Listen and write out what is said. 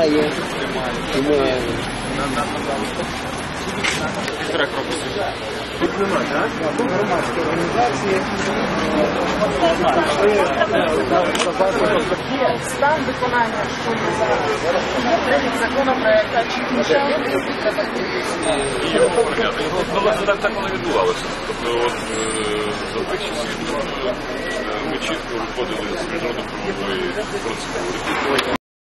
немає. Тут нема, так? Громадські організації. Стан виконання, що є зараз. Прийняти законопроект, чи І його оформляти. Ну, так воно відбувалося. Тобто, за тих часів ми чітко виходили з міжнародно-правової процедури.